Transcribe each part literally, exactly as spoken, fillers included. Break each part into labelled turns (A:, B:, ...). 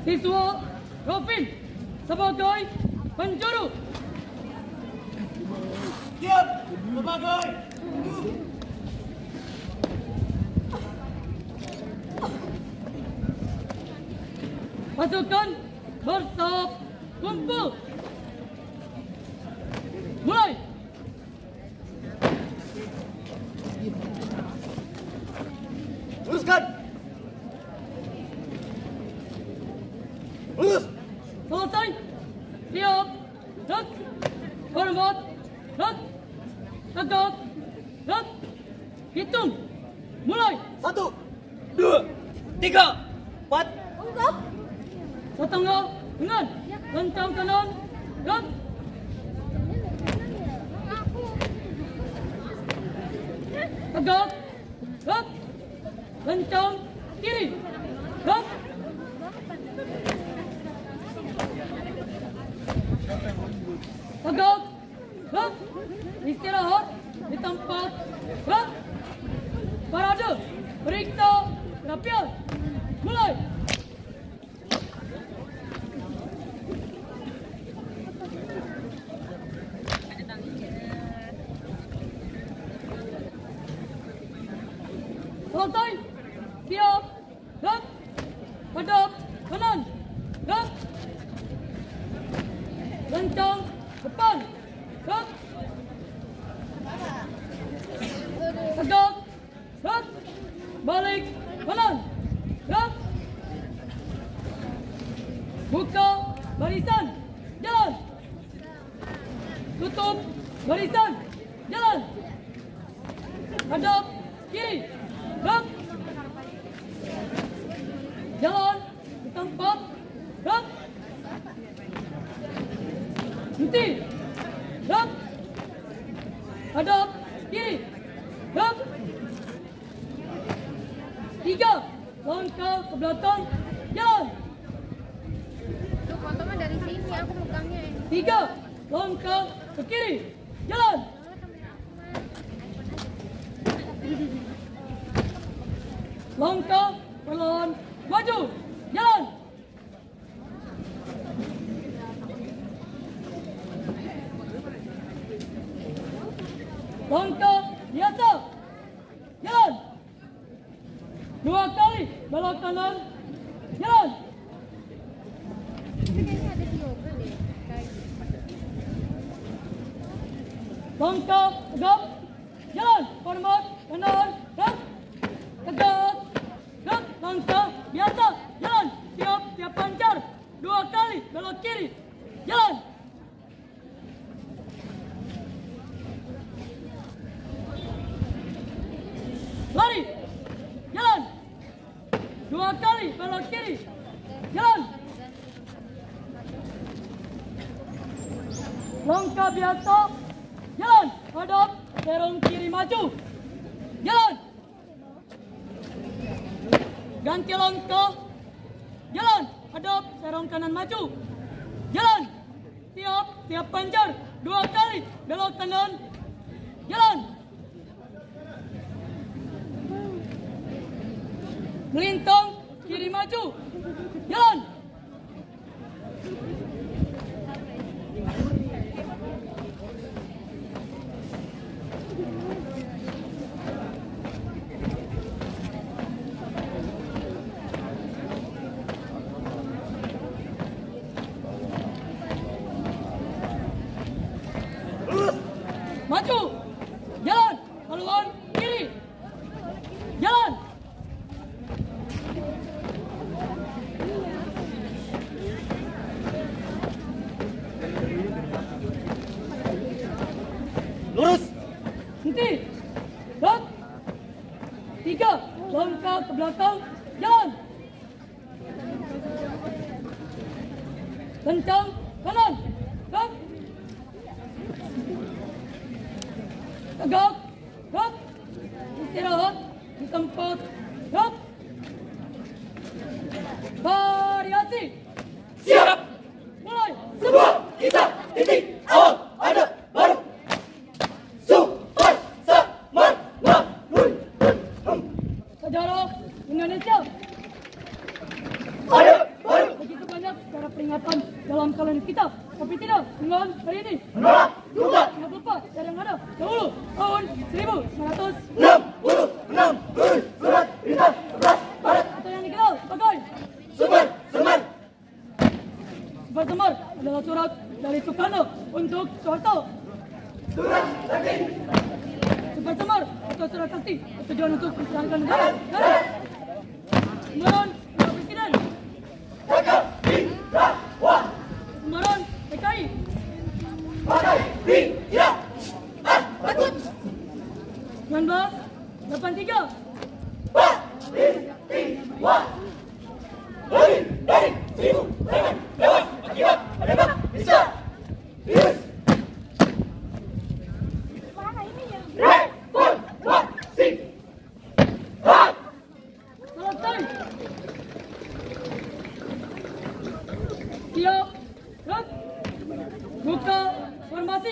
A: siswa Rovin sebagai penjuru.
B: Siap sebagai
A: pasukan bersiap kumpul. Mulai.
B: Luruskan. Lurus.
A: Selesai. Siap. Gerak. Hormat. Gerak. Tegak. Gerak. Hitung. Mulai.
B: Satu, dua, tiga, empat.
A: Setengah dengan kencang kanan. Gerak. Tegak. Gerak. Kencang kiri. Gerak. Tegak. Gerak. Istirahat di tempat. Gerak. Parade. Periksa kerapian. Mulai. Selesai. Siap. Gerak. Hadap kanan. Gerak. Kencang depan. Gerak. Tegak. Gerak. Balik kanan. Gerak. Buka barisan. Jalan. Tutup barisan. Jalan. Hadap kiri. Gerak. Jalan di tempat. Gerak. Berhenti. Gerak. Hadap kiri. Gerak. Tiga. Langkah ke belakang. Jalan.
C: Lu foto mah dari sini, aku megangnya ini.
A: Tiga. Langkah ke kiri. Jalan. Langkah perlahan maju. Jalan. Langkah biasa. Jalan. Dua kali belok kanan. Jalan.
C: Tapi kayaknya ada di yoga deh. Kayak
A: Langkah tegap. Jalan. Hormat kanan. Gerak. Tegak. Gerak. Langkah biasa. Jalan. Tiap tiap pancar. Dua kali belok kiri. Jalan. Lari. Jalan. Dua kali belok kiri. Jalan. Langkah biasa. Jalan. Hadap serong kiri maju. Jalan. Ganti langkah. Jalan. Hadap serong kanan maju. Jalan. Tiap tiap pancar. Dua kali belok kanan. Jalan. Melintang kiri maju. Jalan. Maju. Jalan. Haluan kiri. Jalan.
B: Lurus.
A: Henti. Gerak. Tiga. Langkah ke belakang. Jalan. Kencang kanan. Gerak. Tegak. Gerak. Istirahat di tempat. Gerak. Variasi.
B: Siap.
A: Mulai.
B: Sebuah kisah titik awal ada baru. Super Sman Maluin.
A: Sejarah Indonesia.
B: Ada baru.
A: Begitu ingatan dalam kalender kita, tapi tidak dengan hari ini.
B: Menolak juga.
A: Tidak lupa dari yang ada dahulu tahun seribu sembilan ratus
B: enam puluh enam tulis surat perintah sebelas Maret.
A: atau yang dikenal sebagai
B: Sumber Semar.
A: Sumber Semar adalah surat dari Soekarno untuk Soeharto.
B: Surat sakti.
A: Sumber Semar atau surat sakti tujuan untuk mempertahankan negara. Negara. Sumberan Bapak Presiden.
B: Jaga Indra Wah.
A: Sumberan P K I.
B: Pakai Bira. Ah, takut.
A: seribu sembilan ratus delapan puluh tiga.
B: Wah. Peristiwa. Lebih dari seribu preman tewas akibat menembak Indonesia. Virus. Reformasi. Ah.
A: Selesai. Siap. Gerak. Buka formasi.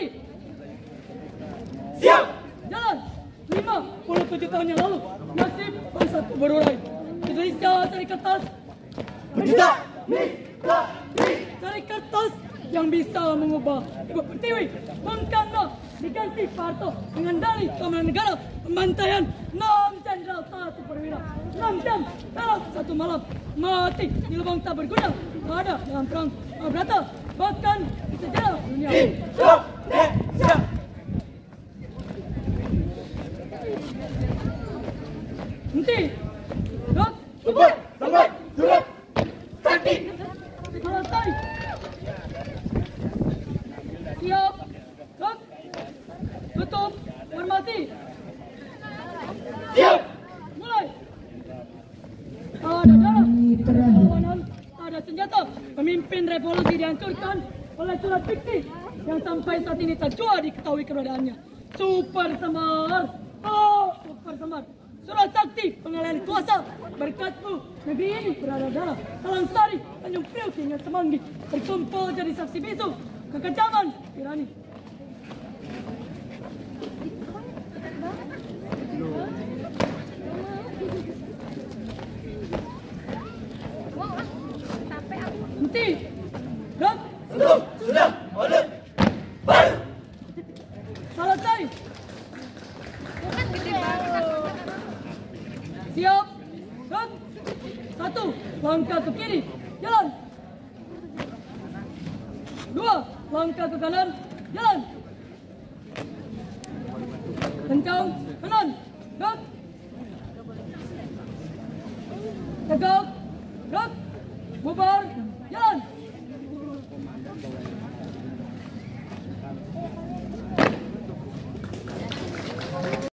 B: Siap.
A: Jalan. lima puluh tujuh tahun yang lalu, nasib bangsaku berurai. Indonesia cari kertas.
B: Berjuta misteri.
A: Cari kertas yang bisa mengubah Ibu Pertiwi. Bung Karno diganti Pak Harto dengan dalih keamanan negara. Pembantaian enam jenderal satu perwira. enam jam dalam satu malam. Mati di lubang tak berguna. Ada dalam perang Mahabharata. Bahkan di sejarah dunia.
B: Indonesia.
A: Henti. Gerak.
B: Super Semar. Surat sakti.
A: Selesai. Siap. Gerak. Tutup formasi.
B: Siap.
A: Mulai. Ada darah, ada perlawanan, ada senjata. Pemimpin revolusi dihancurkan oleh surat fiksi yang sampai saat ini tak jua diketahui keberadaannya. Super Semar. Oh, Super Semar. Surat sakti pengalihan kuasa. Berkatmu negeri ini berada darah. Talang Sari, Tanjung Priok hingga Semanggi berkumpul jadi saksi bisu kekejaman tirani. Henti. Gerak.
B: Untuk sudah orde baru.
A: Selesai.
C: Bukan gede banget.
A: Siap. Gerak. Satu. Langkah ke kiri. Jalan. Dua. Langkah ke kanan. Jalan. Kencang. Kanan. Gerak. Tegak. Gerak. Bubar. Jalan.